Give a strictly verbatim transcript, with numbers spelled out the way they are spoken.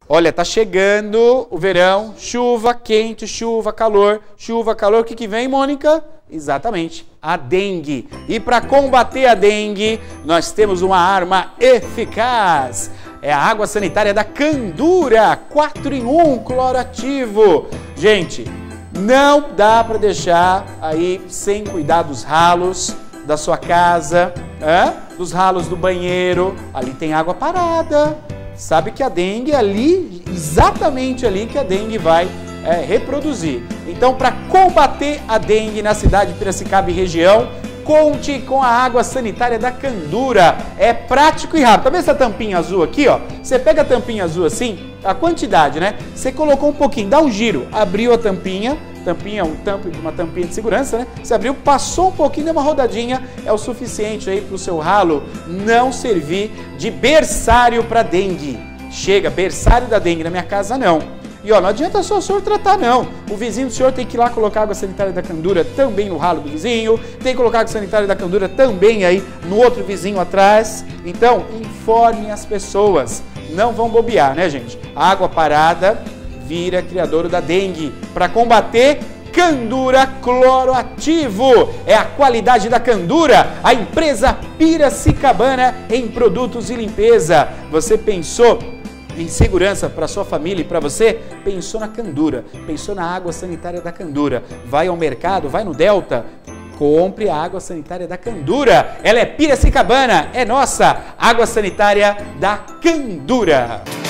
Olha, tá chegando o verão, chuva quente, chuva, calor, chuva, calor. O que que vem, Mônica? Exatamente, a dengue. E para combater a dengue, nós temos uma arma eficaz. É a água sanitária da Candura, quatro em um, cloro ativo. Gente, não dá para deixar aí sem cuidar dos ralos da sua casa, é? Dos ralos do banheiro. Ali tem água parada. Sabe que a dengue é ali, exatamente ali que a dengue vai é, reproduzir. Então, para combater a dengue na cidade de Piracicaba e região, conte com a água sanitária da Candura. É prático e rápido. Tá vendo essa tampinha azul aqui, ó? Você pega a tampinha azul assim, a quantidade, né? Você colocou um pouquinho, dá um giro, abriu a tampinha, tampinha, um tampo, uma tampinha de segurança, né? Você abriu, passou um pouquinho, deu uma rodadinha, é o suficiente aí para o seu ralo não servir de berçário para dengue. Chega, berçário da dengue, na minha casa não. E ó, não adianta só o senhor tratar não. O vizinho do senhor tem que ir lá colocar água sanitária da Candura também no ralo do vizinho, tem que colocar água sanitária da Candura também aí no outro vizinho atrás. Então, informe as pessoas. Não vão bobear, né, gente? Água parada vira criadouro da dengue. Para combater, Candura Cloro Ativo. É a qualidade da Candura, a empresa piracicabana em produtos e limpeza. Você pensou em segurança para sua família e para você? Pensou na Candura, pensou na água sanitária da Candura. Vai ao mercado, vai no Delta, compre a água sanitária da Candura. Ela é piracicabana, é nossa, água sanitária da Candura.